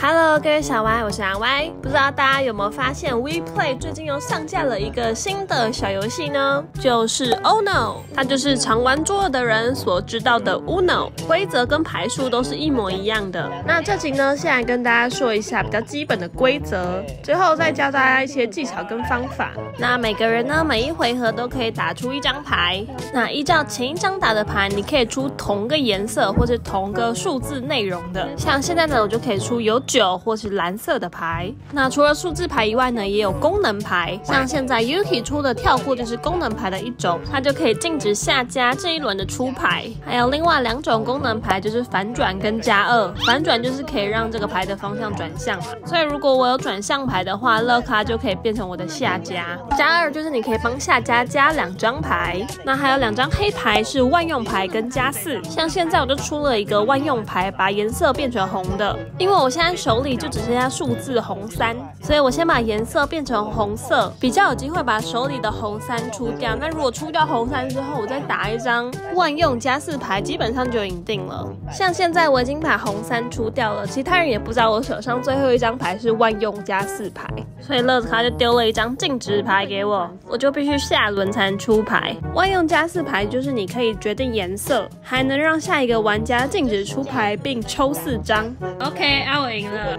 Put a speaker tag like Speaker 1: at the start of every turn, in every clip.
Speaker 1: Hello， 各位小歪，我是阿歪。不知道大家有没有发现 WePlay 最近又上架了一个新的小游戏呢？就是 Uno， 它就是常玩桌游的人所知道的 Uno， 规则跟牌数都是一模一样的。那这集呢，先来跟大家说一下比较基本的规则，之后再教大家一些技巧跟方法。那每个人呢，每一回合都可以打出一张牌。那依照前一张打的牌，你可以出同个颜色或是同个数字内容的。像现在呢，我就可以出有9或是蓝色的牌。那除了数字牌以外呢，也有功能牌。像现在 Yuki 出的跳过就是功能牌的一种，它就可以禁止下家这一轮的出牌。还有另外2种功能牌，就是反转跟加2。反转就是可以让这个牌的方向转向嘛，所以如果我有转向牌的话，乐卡就可以变成我的下家。加2就是你可以帮下家加2张牌。那还有2张黑牌是万用牌跟加4。像现在我就出了一个万用牌，把颜色变成红的，因为我现在手里就只剩下数字红3，所以我先把颜色变成红色，比较有机会把手里的红3出掉。那如果出掉红3之后，我再打一张万用加4牌，基本上就赢定了。像现在我已经把红3出掉了，其他人也不知道我手上最后一张牌是万用加4牌，所以乐卡就丢了一张禁止牌给我，我就必须下轮才能出牌。万用加4牌就是你可以决定颜色，还能让下一个玩家禁止出牌并抽4张。OK， 我赢了。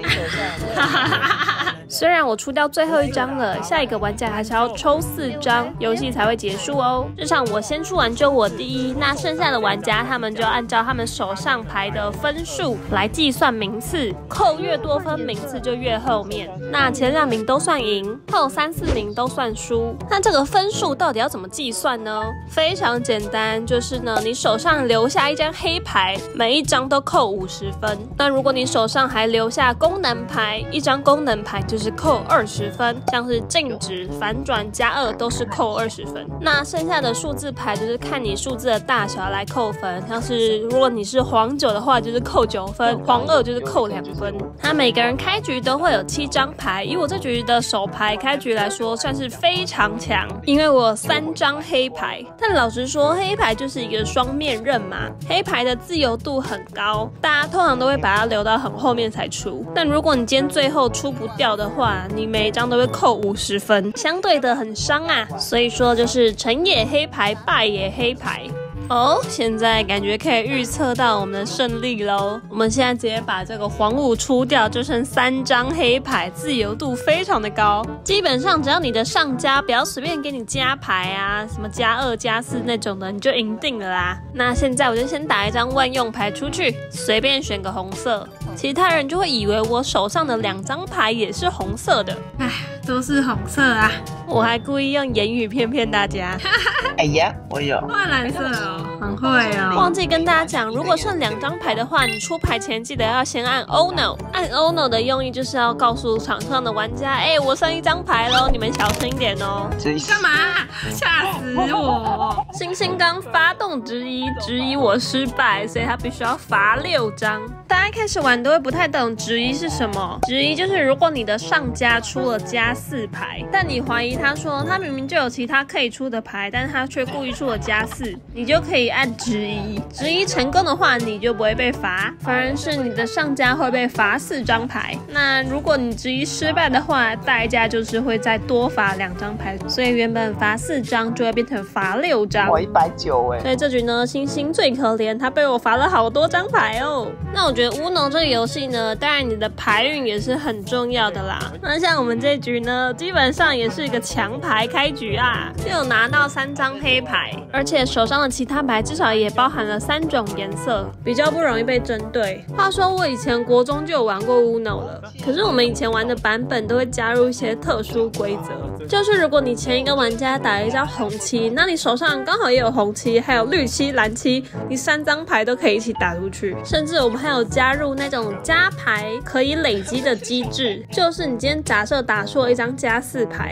Speaker 1: 虽然我出掉最后一张了，下一个玩家还是要抽4张，游戏才会结束哦。这场我先出完就我第一，那剩下的玩家他们就按照他们手上牌的分数来计算名次，扣越多分名次就越后面。那前2名都算赢，后3、4名都算输。那这个分数到底要怎么计算呢？非常简单，就是呢，你手上留下一张黑牌，每一张都扣50分。那如果你手上还留下功能牌，一张功能牌就是扣20分，像是禁止、反转、加2都是扣20分。那剩下的数字牌就是看你数字的大小来扣分，像是如果你是黄9的话，就是扣9分，黄2就是扣2分。那每个人开局都会有7张牌，以我这局的手牌开局来说，算是非常强，因为我有3张黑牌。但老实说，黑牌就是一个双面刃嘛，黑牌的自由度很高，大家通常都会把它留到很后面才出。但如果你今天最后出不掉的话，你每一张都会扣50分，相对的很伤啊。所以说就是成也黑牌，败也黑牌。现在感觉可以预测到我们的胜利咯。我们现在直接把这个黄5出掉，就剩3张黑牌，自由度非常的高。基本上只要你的上家不要随便给你加牌啊，什么加2、加4那种的，你就赢定了啦。那现在我就先打一张万用牌出去，随便选个红色，其他人就会以为我手上的2张牌也是红色的。都是红色啊！我还故意用言语骗大家。
Speaker 2: 哎呀，我有
Speaker 3: 换蓝色哦，很会哦。
Speaker 1: 忘记跟大家讲，如果剩2张牌的话，你出牌前记得要先按 Uno。按 Uno 的用意就是要告诉场上的玩家，我剩1张牌咯，你们小心一点哦。
Speaker 3: 干嘛？吓死我！
Speaker 1: 星星刚发动质疑我失败，所以他必须要罚6张。大家一开始玩都会不太懂质疑是什么，质疑就是如果你的上家出了加4牌，但你怀疑他说他明明就有其他可以出的牌，但是他却故意出了加4，你就可以按质疑。质疑成功的话，你就不会被罚，反而是你的上家会被罚4张牌。那如果你质疑失败的话，代价就是会再多罚2张牌，所以原本罚4张就会变成罚6张。
Speaker 2: 我190
Speaker 1: 所以这局呢，星星最可怜，他被我罚了好多张牌哦。那我觉得 Uno 这个游戏呢，当然你的牌运也是很重要的啦。那像我们这局呢，基本上也是一个强牌开局啊，就有拿到3张黑牌，而且手上的其他牌至少也包含了3种颜色，比较不容易被针对。话说我以前国中就有玩过 Uno 了，可是我们以前玩的版本都会加入一些特殊规则，就是如果你前一个玩家打了一张红7，那你手上刚好也有红7，还有绿7、蓝7，你3张牌都可以一起打出去。甚至我们还有加入那种加牌可以累积的机制，就是你今天假设打出了一张加4牌，那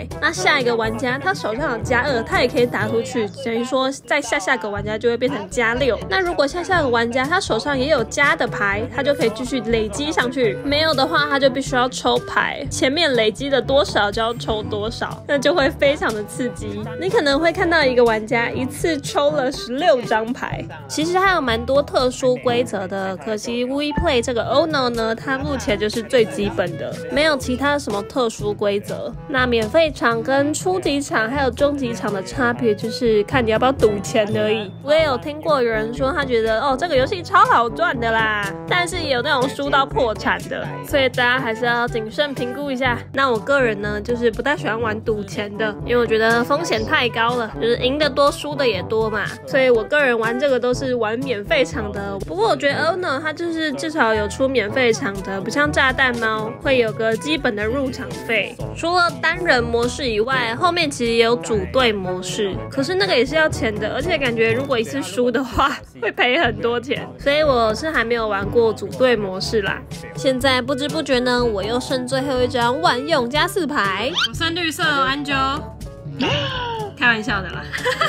Speaker 1: 下一个玩家他手上有+2，他也可以打出去，等于说在下个玩家就会变成+6。那如果下个玩家他手上也有加的牌，他就可以继续累积上去。没有的话，他就必须要抽牌，前面累积的多少就要抽多少，那就会非常的刺激。你可能会看到一个玩家一次抽了16张牌。其实还有蛮多特殊规则的，可惜 WePlay 这个 Ono 呢，它目前就是最基本的，没有其他什么特殊规则。那免费场跟初级场还有中级场的差别就是看你要不要赌钱而已。我也有听过有人说他觉得这个游戏超好赚的啦，但是也有那种输到破产的，所以大家还是要谨慎评估一下。那我个人呢，就是不太喜欢玩赌钱的，因为我觉得风险太高了，就是赢得多输的也多嘛，所以我个人玩这个都是玩免费场的。不过我觉得 Ono 它就是至少有出免费场的，不像炸弹猫会有个基本的入场费。除了单人模式以外，后面其实也有组队模式，可是那个也是要钱的，而且感觉如果一次输的话会赔很多钱，所以我是还没有玩过组队模式啦。现在不知不觉呢，我又剩最后一张万用加4牌，
Speaker 3: 我剩绿色安啾。开玩笑的啦。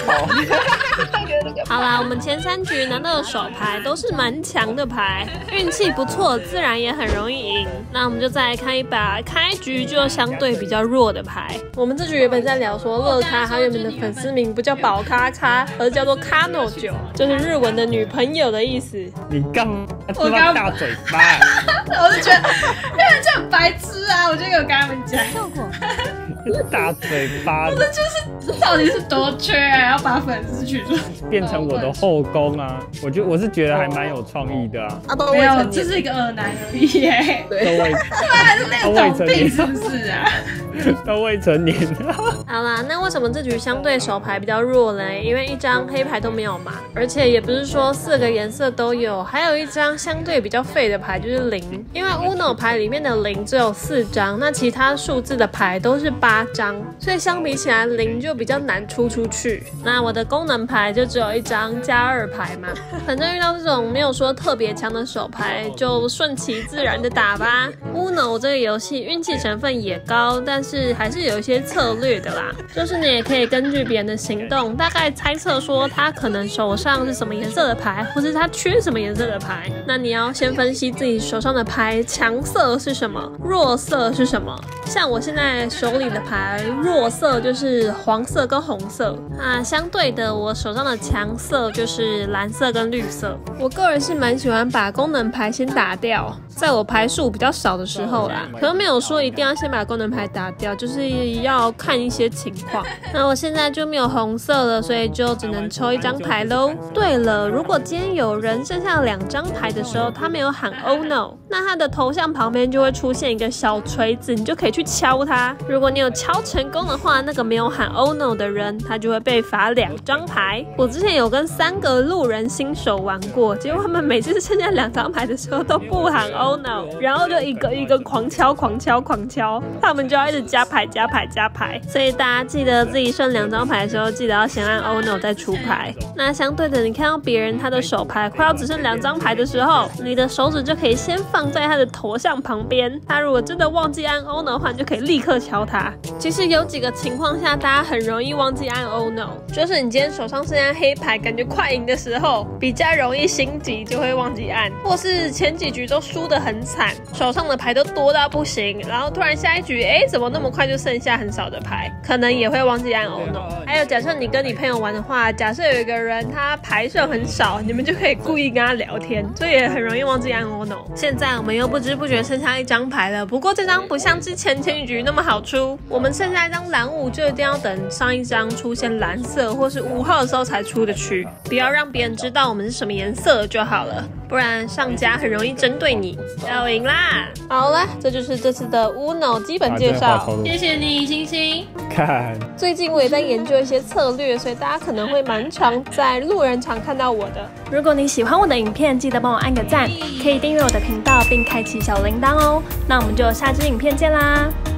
Speaker 1: 好啦，我们前3局拿到的手牌都是蛮强的牌，运气不错，自然也很容易赢。那我们就再来看一把开局就相对比较弱的牌。我们这局原本在聊说乐咖他原本的粉丝名不叫宝咖咖，而叫做卡诺九，就是日文的女朋友的意思。
Speaker 4: 你干嘛这么大嘴巴？
Speaker 3: 我就觉得，因为就很白痴啊，我就有跟他们讲。
Speaker 4: 大嘴巴，
Speaker 3: 这就是到底是多缺啊，要把粉丝取出
Speaker 4: 变成我的后宫啊！我是觉得还蛮有创意的啊。
Speaker 3: 没有，这是一个恶男而已耶。
Speaker 4: 都未
Speaker 3: 成年是不是啊？
Speaker 4: 都未成年。
Speaker 1: 好啦，那为什么这局相对手牌比较弱嘞？因为一张黑牌都没有嘛，而且也不是说4个颜色都有，还有一张相对比较废的牌就是0。因为 Uno 牌里面的0只有4张，那其他数字的牌都是8张，所以相比起来0就比较难出去。那我的功能牌就只有一张+2牌嘛，反正遇到这种没有说特别强的手牌，就顺其自然的打吧。Uno 这个游戏运气成分也高，但是还是有一些策略的啦，就是你也可以根据别人的行动，大概猜测说他可能手上是什么颜色的牌，或是他缺什么颜色的牌。那你要先分析自己手上的牌强色是什么，弱色是什么。像我现在手里的牌弱色就是黄色跟红色，那相对的我手上的强色就是蓝色跟绿色。我个人是蛮喜欢把功能牌先打掉，在我牌数比较少的时候啦，可能没有说一定要先把功能牌打掉，就是要看一些情况。那我现在就没有红色了，所以就只能抽1张牌咯。对了，如果今天有人剩下2张牌的时候，他没有喊 Oh no， 那他的头像旁边就会出现一个小锤子，你就可以去敲它。如果你有敲成功的话，那个没有喊 Oh no 的人，他就会被罚2张牌。我之前有跟3个路人新手玩过，结果他们每次剩下2张牌的时候都不喊 Oh no， 然后就一个一个狂敲，他们就要一直加牌。所以大家记得自己剩2张牌的时候，记得要先按 Oh no 再出牌。那相对的，你看到别人他的手牌快要只剩2张牌的时候，你的手指就可以先放在他的头像旁边，他如果真的忘记按 Oh no 的话，你就可以立刻敲他。其实有几个情况下大家很容易忘记按 Oh no， 就是你今天手上剩下黑牌感觉快赢的时候，比较容易心急就会忘记按，或是前几局都输得很惨，手上的牌都多到不行，然后突然下一局怎么那么快就剩下很少的牌，可能也会忘记按 Oh no。 还有假设你跟你朋友玩的话，假设有一个人他牌数很少，你们就可以故意跟他聊天，所以也很容易忘记按 Oh no。 现在我们又不知不觉剩下1张牌了，不过这张不像之前前几局那么好出，我们剩下一张蓝5就一定要等上一张出现蓝色或是5号的时候才出得去，不要让别人知道我们是什么颜色就好了，不然上家很容易针对你。要赢啦！好了，这就是这次的 Uno 基本介绍。
Speaker 3: 谢谢你，星星。
Speaker 4: 看，
Speaker 1: 最近我也在研究一些策略，所以大家可能会蛮常在路人场看到我的。如果你喜欢我的影片，记得帮我按个赞，可以订阅我的频道并开启小铃铛哦。那我们就下支影片见啦！